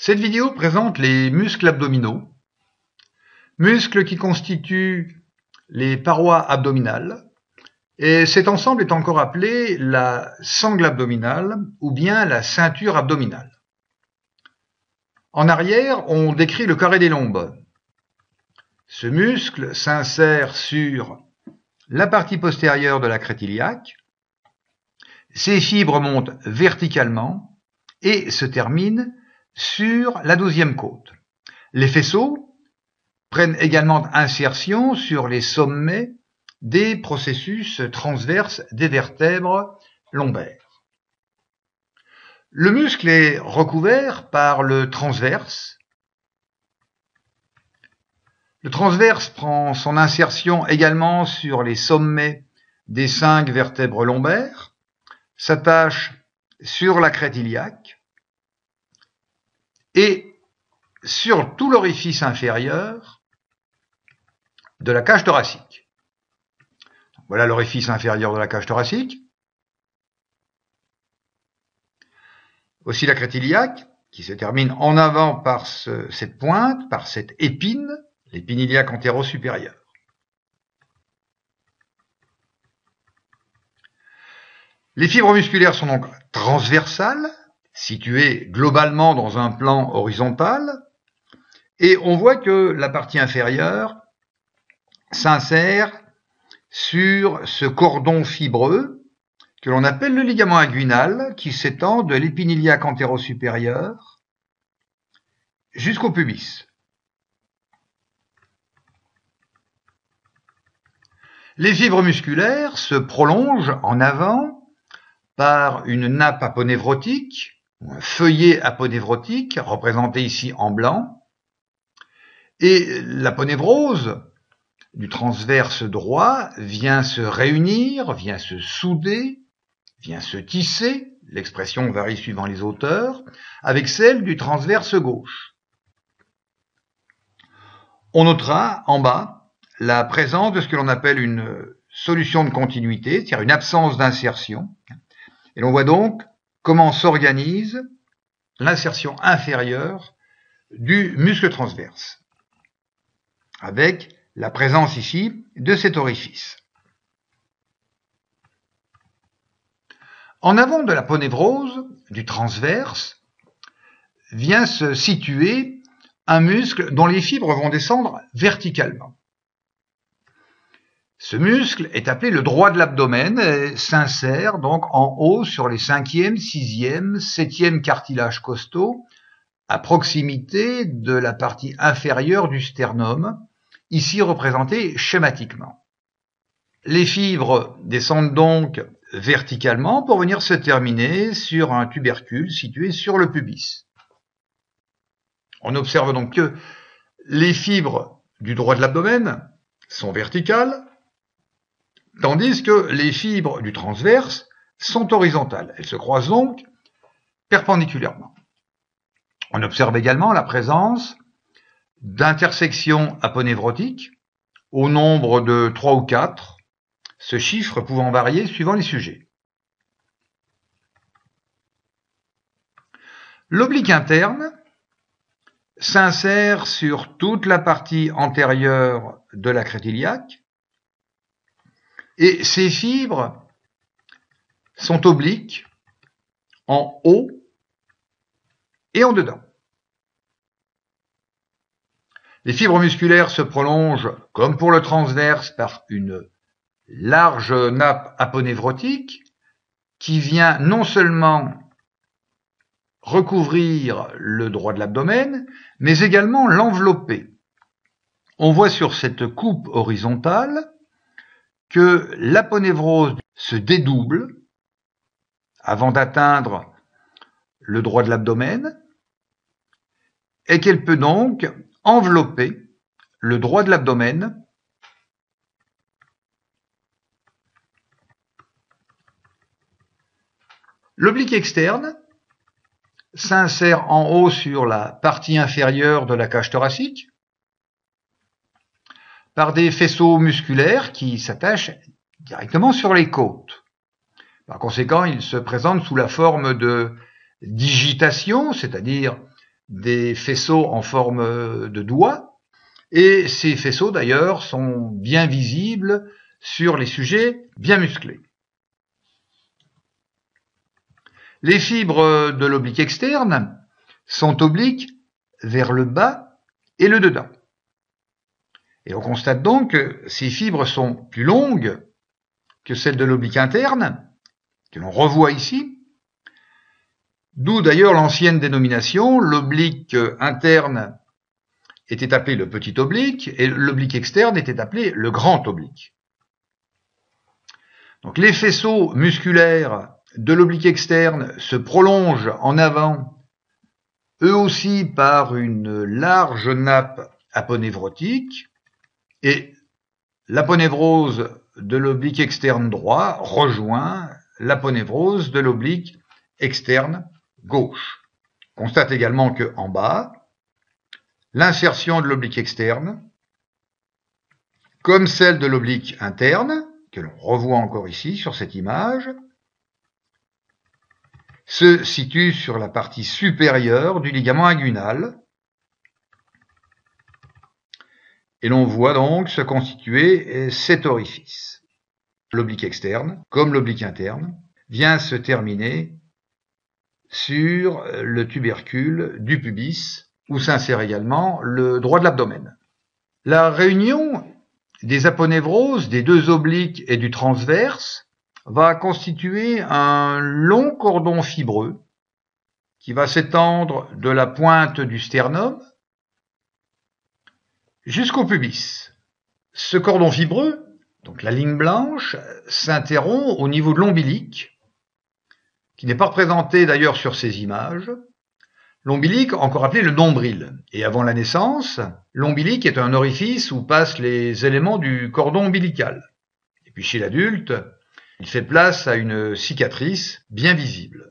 Cette vidéo présente les muscles abdominaux, muscles qui constituent les parois abdominales, et cet ensemble est encore appelé la sangle abdominale ou bien la ceinture abdominale. En arrière, on décrit le carré des lombes. Ce muscle s'insère sur la partie postérieure de la crête iliaque. Ses fibres montent verticalement et se terminent sur la 12e côte. Les faisceaux prennent également insertion sur les sommets des processus transverses des vertèbres lombaires. Le muscle est recouvert par le transverse. Le transverse prend son insertion également sur les sommets des 5 vertèbres lombaires, s'attache sur la crête iliaque et sur tout l'orifice inférieur de la cage thoracique. Voilà l'orifice inférieur de la cage thoracique. Aussi la crête iliaque, qui se termine en avant par cette pointe, par cette épine, l'épine iliaque antéro-supérieure. Les fibres musculaires sont donc transversales, situées globalement dans un plan horizontal, et on voit que la partie inférieure s'insère sur ce cordon fibreux que l'on appelle le ligament inguinal, qui s'étend de l'épine iliaque antéro-supérieure jusqu'au pubis. Les fibres musculaires se prolongent en avant par une nappe aponévrotique, ou un feuillet aponévrotique, représenté ici en blanc, et l'aponévrose du transverse droit vient se réunir, vient se souder, vient se tisser, l'expression varie suivant les auteurs, avec celle du transverse gauche. On notera en bas la présence de ce que l'on appelle une solution de continuité, c'est-à-dire une absence d'insertion. Et l'on voit donc comment s'organise l'insertion inférieure du muscle transverse, avec la présence ici de cet orifice. En avant de l'aponévrose, du transverse, vient se situer un muscle dont les fibres vont descendre verticalement. Ce muscle est appelé le droit de l'abdomen et s'insère donc en haut sur les 5e, 6e, 7e cartilages costaux, à proximité de la partie inférieure du sternum, ici représentée schématiquement. Les fibres descendent donc verticalement pour venir se terminer sur un tubercule situé sur le pubis. On observe donc que les fibres du droit de l'abdomen sont verticales, tandis que les fibres du transverse sont horizontales. Elles se croisent donc perpendiculairement. On observe également la présence d'intersections aponévrotiques au nombre de 3 ou 4, ce chiffre pouvant varier suivant les sujets. L'oblique interne s'insère sur toute la partie antérieure de la crête iliaque et ces fibres sont obliques en haut et en dedans. Les fibres musculaires se prolongent, comme pour le transverse, par une large nappe aponévrotique qui vient non seulement recouvrir le droit de l'abdomen, mais également l'envelopper. On voit sur cette coupe horizontale que l'aponévrose se dédouble avant d'atteindre le droit de l'abdomen et qu'elle peut donc envelopper le droit de l'abdomen L'oblique externe s'insère en haut sur la partie inférieure de la cage thoracique par des faisceaux musculaires qui s'attachent directement sur les côtes. Par conséquent, il se présente sous la forme de digitation, c'est-à-dire des faisceaux en forme de doigt, et ces faisceaux d'ailleurs sont bien visibles sur les sujets bien musclés. Les fibres de l'oblique externe sont obliques vers le bas et le dedans. Et on constate donc que ces fibres sont plus longues que celles de l'oblique interne, que l'on revoit ici, d'où d'ailleurs l'ancienne dénomination, l'oblique interne était appelé le petit oblique et l'oblique externe était appelé le grand oblique. Donc les faisceaux musculaires de l'oblique externe se prolongent en avant, eux aussi par une large nappe aponévrotique, et l'aponévrose de l'oblique externe droit rejoint l'aponévrose de l'oblique externe gauche. On constate également que en bas, l'insertion de l'oblique externe, comme celle de l'oblique interne, que l'on revoit encore ici sur cette image, se situe sur la partie supérieure du ligament inguinal, et l'on voit donc se constituer cet orifice. L'oblique externe, comme l'oblique interne, vient se terminer sur le tubercule du pubis, où s'insère également le droit de l'abdomen. La réunion des aponévroses, des deux obliques et du transverse va constituer un long cordon fibreux qui va s'étendre de la pointe du sternum jusqu'au pubis. Ce cordon fibreux, donc la ligne blanche, s'interrompt au niveau de l'ombilic, qui n'est pas représenté d'ailleurs sur ces images. L'ombilic, encore appelé le nombril. Et avant la naissance, l'ombilic est un orifice où passent les éléments du cordon ombilical. Et puis chez l'adulte, il fait place à une cicatrice bien visible.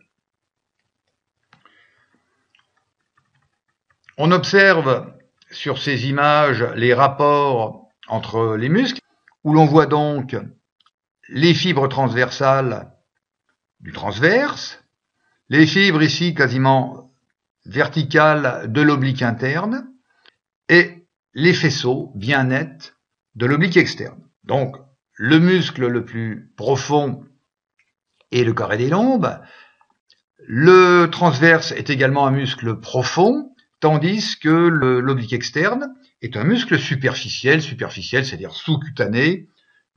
On observe sur ces images les rapports entre les muscles, où l'on voit donc les fibres transversales du transverse, les fibres ici quasiment verticales de l'oblique interne, et les faisceaux bien nets de l'oblique externe. Donc, le muscle le plus profond est le carré des lombes. Le transverse est également un muscle profond, tandis que l'oblique externe est un muscle superficiel, c'est-à-dire sous-cutané.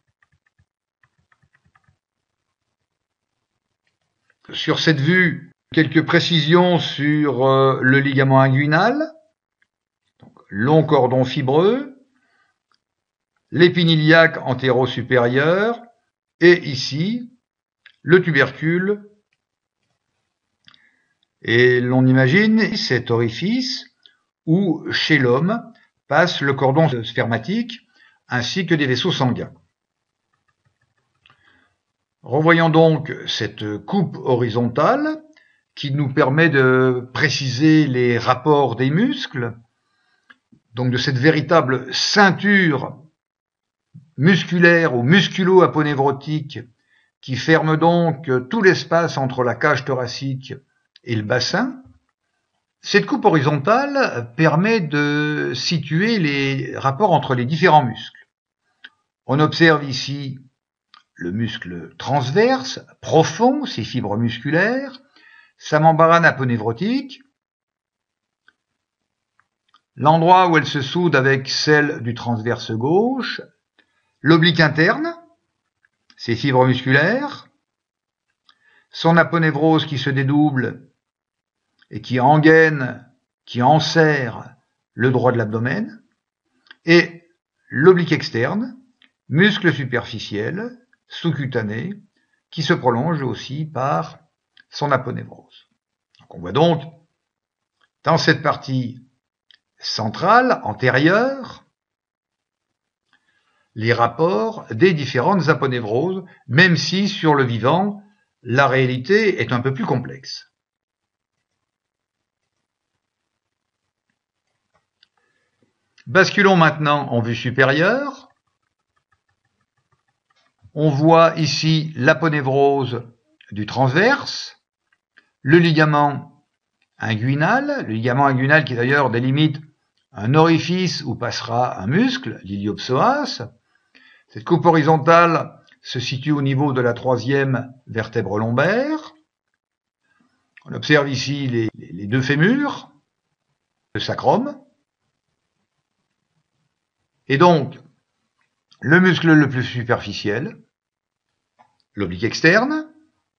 Sur cette vue, quelques précisions sur le ligament inguinal. Donc, long cordon fibreux, l'épiniliaque antéro-supérieur, et ici, le tubercule. Et l'on imagine cet orifice où, chez l'homme, passe le cordon spermatique ainsi que des vaisseaux sanguins. Revoyons donc cette coupe horizontale qui nous permet de préciser les rapports des muscles, donc de cette véritable ceinture musculaire ou musculo-aponévrotique qui ferme donc tout l'espace entre la cage thoracique et le bassin. Cette coupe horizontale permet de situer les rapports entre les différents muscles. On observe ici le muscle transverse, profond, ses fibres musculaires, sa membrane aponévrotique, l'endroit où elle se soude avec celle du transverse gauche, l'oblique interne, ses fibres musculaires, son aponévrose qui se dédouble et qui engaine, qui enserre le droit de l'abdomen, et l'oblique externe, muscle superficiel, sous-cutané, qui se prolonge aussi par son aponévrose. Donc on voit donc, dans cette partie centrale, antérieure, les rapports des différentes aponévroses, même si sur le vivant, la réalité est un peu plus complexe. Basculons maintenant en vue supérieure. On voit ici l'aponévrose du transverse, le ligament inguinal, le ligament inguinal qui d'ailleurs délimite un orifice où passera un muscle, l'iliopsoas. Cette coupe horizontale se situe au niveau de la troisième vertèbre lombaire. On observe ici les deux fémurs, le sacrum. Et donc, le muscle le plus superficiel, l'oblique externe,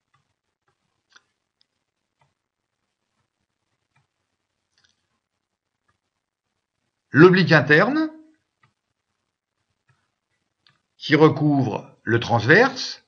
l'oblique interne, qui recouvre le transverse,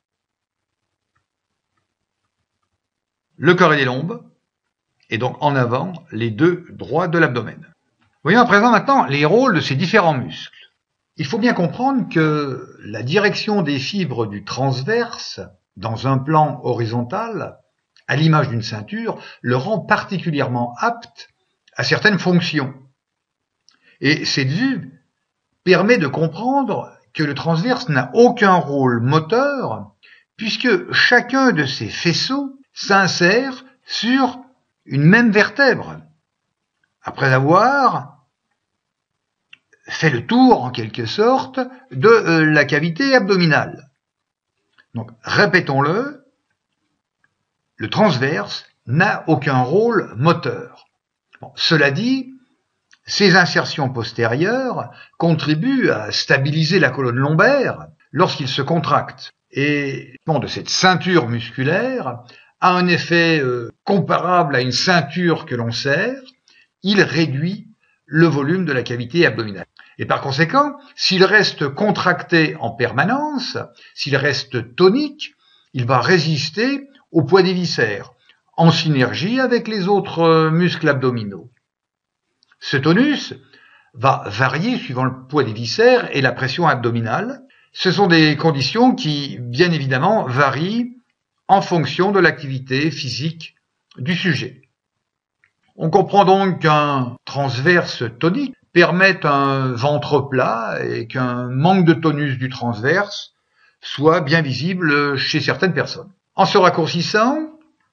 le corps et les lombes, et donc en avant les deux droits de l'abdomen. Voyons à présent maintenant les rôles de ces différents muscles. Il faut bien comprendre que la direction des fibres du transverse dans un plan horizontal, à l'image d'une ceinture, le rend particulièrement apte à certaines fonctions. Et cette vue permet de comprendre que le transverse n'a aucun rôle moteur puisque chacun de ces faisceaux s'insère sur une même vertèbre. Après avoir fait le tour, en quelque sorte, de la cavité abdominale. Donc, répétons-le, le transverse n'a aucun rôle moteur. Bon, cela dit, ces insertions postérieures contribuent à stabiliser la colonne lombaire lorsqu'il se contracte. Et de cette ceinture musculaire a un effet comparable à une ceinture que l'on serre, il réduit le volume de la cavité abdominale. Et par conséquent, s'il reste contracté en permanence, s'il reste tonique, il va résister au poids des viscères, en synergie avec les autres muscles abdominaux. Ce tonus va varier suivant le poids des viscères et la pression abdominale. Ce sont des conditions qui, bien évidemment, varient en fonction de l'activité physique du sujet. On comprend donc qu'un transverse tonique permet un ventre plat et qu'un manque de tonus du transverse soit bien visible chez certaines personnes. En se raccourcissant,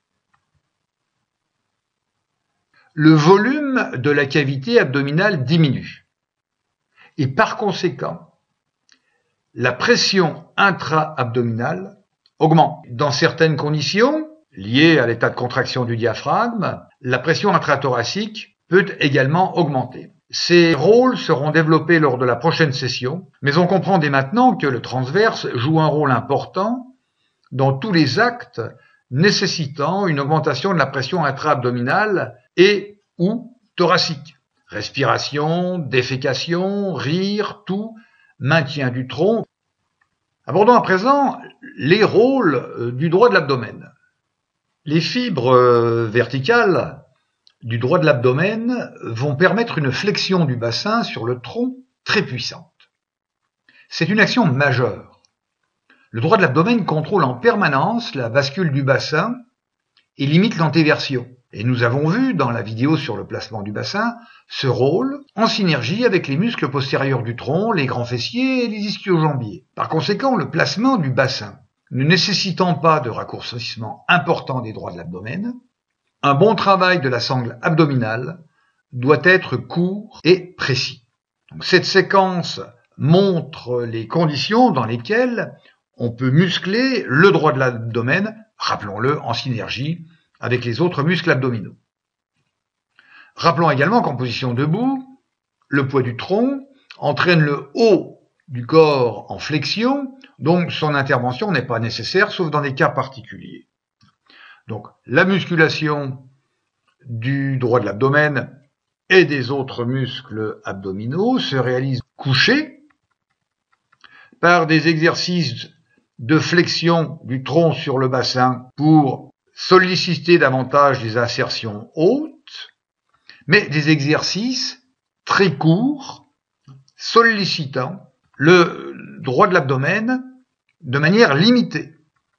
le volume de la cavité abdominale diminue. Et par conséquent, la pression intra-abdominale augmente. Dans certaines conditions, liées à l'état de contraction du diaphragme, la pression intrathoracique peut également augmenter. Ces rôles seront développés lors de la prochaine session, mais on comprend dès maintenant que le transverse joue un rôle important dans tous les actes nécessitant une augmentation de la pression intra-abdominale et ou thoracique. Respiration, défécation, rire, toux, maintien du tronc. Abordons à présent les rôles du droit de l'abdomen. Les fibres verticales du droit de l'abdomen vont permettre une flexion du bassin sur le tronc très puissante. C'est une action majeure. Le droit de l'abdomen contrôle en permanence la bascule du bassin et limite l'antéversion. Et nous avons vu dans la vidéo sur le placement du bassin ce rôle en synergie avec les muscles postérieurs du tronc, les grands fessiers et les ischio-jambiers. Par conséquent, le placement du bassin ne nécessitant pas de raccourcissement important des droits de l'abdomen, un bon travail de la sangle abdominale doit être court et précis. Donc, cette séquence montre les conditions dans lesquelles on peut muscler le droit de l'abdomen, rappelons-le, en synergie avec les autres muscles abdominaux. Rappelons également qu'en position debout, le poids du tronc entraîne le haut du corps en flexion, donc son intervention n'est pas nécessaire, sauf dans des cas particuliers. Donc la musculation du droit de l'abdomen et des autres muscles abdominaux se réalise couché par des exercices de flexion du tronc sur le bassin pour solliciter davantage les insertions hautes, mais des exercices très courts, sollicitant le droit de l'abdomen de manière limitée.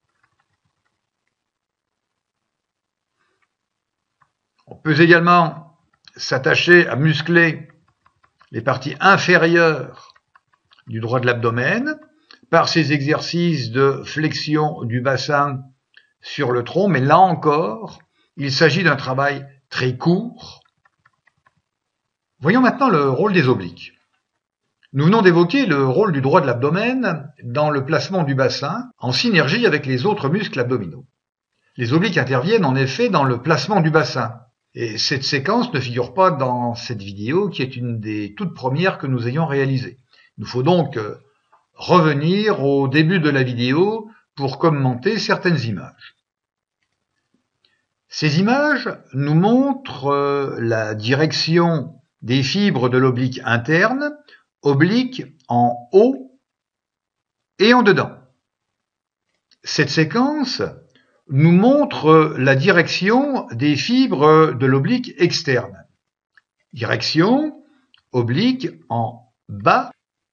On peut également s'attacher à muscler les parties inférieures du droit de l'abdomen par ces exercices de flexion du bassin sur le tronc, mais là encore, il s'agit d'un travail très court. Voyons maintenant le rôle des obliques. Nous venons d'évoquer le rôle du droit de l'abdomen dans le placement du bassin en synergie avec les autres muscles abdominaux. Les obliques interviennent en effet dans le placement du bassin. Et cette séquence ne figure pas dans cette vidéo qui est une des toutes premières que nous ayons réalisées. Il nous faut donc revenir au début de la vidéo pour commenter certaines images. Ces images nous montrent la direction des fibres de l'oblique interne, oblique en haut et en dedans. Cette séquence nous montre la direction des fibres de l'oblique externe. Direction oblique en bas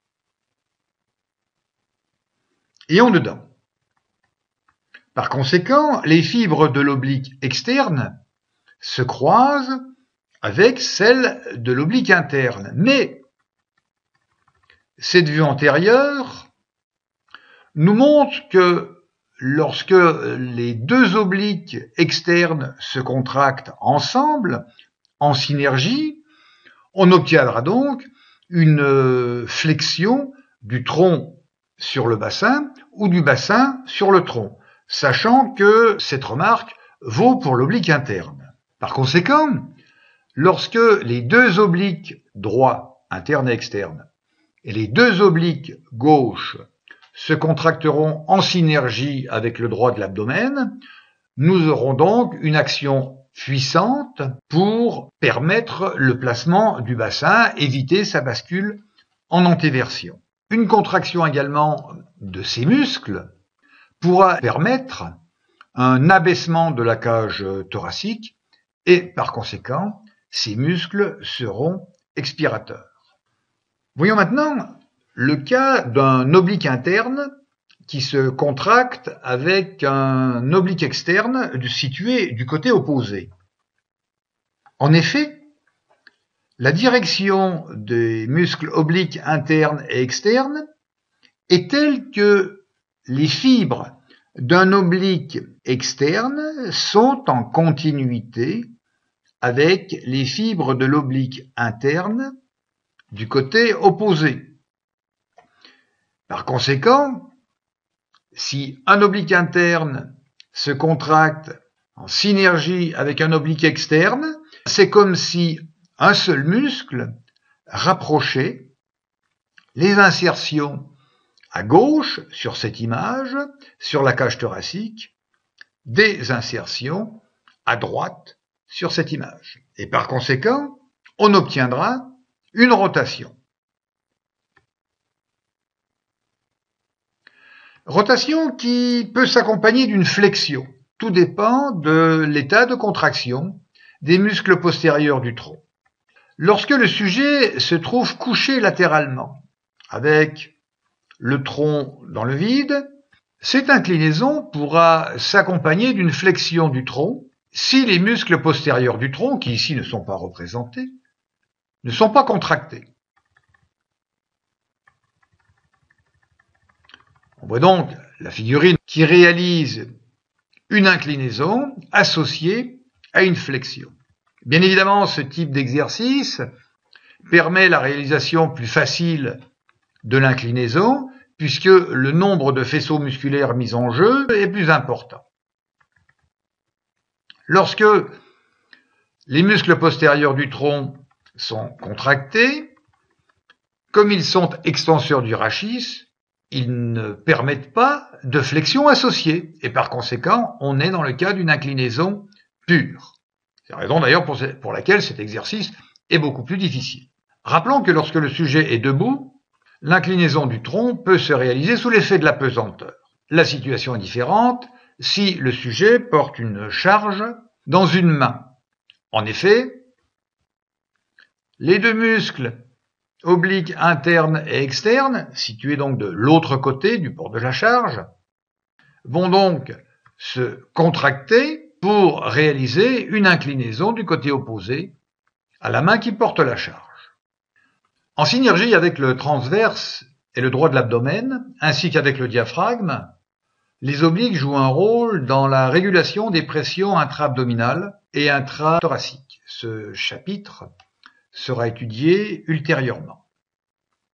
et en dedans. Par conséquent, les fibres de l'oblique externe se croisent avec celles de l'oblique interne. Mais cette vue antérieure nous montre que lorsque les deux obliques externes se contractent ensemble, en synergie, on obtiendra donc une flexion du tronc sur le bassin ou du bassin sur le tronc, sachant que cette remarque vaut pour l'oblique interne. Par conséquent, lorsque les deux obliques droits, interne et externe, et les deux obliques gauches se contracteront en synergie avec le droit de l'abdomen, nous aurons donc une action puissante pour permettre le placement du bassin, éviter sa bascule en antéversion. Une contraction également de ces muscles pourra permettre un abaissement de la cage thoracique et par conséquent, ces muscles seront expirateurs. Voyons maintenant le cas d'un oblique interne qui se contracte avec un oblique externe situé du côté opposé. En effet, la direction des muscles obliques internes et externes est telle que les fibres d'un oblique externe sont en continuité avec les fibres de l'oblique interne du côté opposé. Par conséquent, si un oblique interne se contracte en synergie avec un oblique externe, c'est comme si un seul muscle rapprochait les insertions à gauche sur cette image, sur la cage thoracique, des insertions à droite sur cette image. Et par conséquent, on obtiendra une rotation. Rotation qui peut s'accompagner d'une flexion. Tout dépend de l'état de contraction des muscles postérieurs du tronc. Lorsque le sujet se trouve couché latéralement, avec le tronc dans le vide, cette inclinaison pourra s'accompagner d'une flexion du tronc si les muscles postérieurs du tronc, qui ici ne sont pas représentés, ne sont pas contractés. On voit donc la figurine qui réalise une inclinaison associée à une flexion. Bien évidemment, ce type d'exercice permet la réalisation plus facile de l'inclinaison puisque le nombre de faisceaux musculaires mis en jeu est plus important. Lorsque les muscles postérieurs du tronc sont contractés, comme ils sont extenseurs du rachis, ils ne permettent pas de flexion associée et par conséquent, on est dans le cas d'une inclinaison pure. C'est la raison d'ailleurs pour laquelle cet exercice est beaucoup plus difficile. Rappelons que lorsque le sujet est debout, l'inclinaison du tronc peut se réaliser sous l'effet de la pesanteur. La situation est différente si le sujet porte une charge dans une main. En effet, les deux muscles obliques internes et externes, situés donc de l'autre côté du port de la charge, vont donc se contracter pour réaliser une inclinaison du côté opposé à la main qui porte la charge. En synergie avec le transverse et le droit de l'abdomen, ainsi qu'avec le diaphragme, les obliques jouent un rôle dans la régulation des pressions intra-abdominales et intrathoracique. Ce chapitre sera étudié ultérieurement.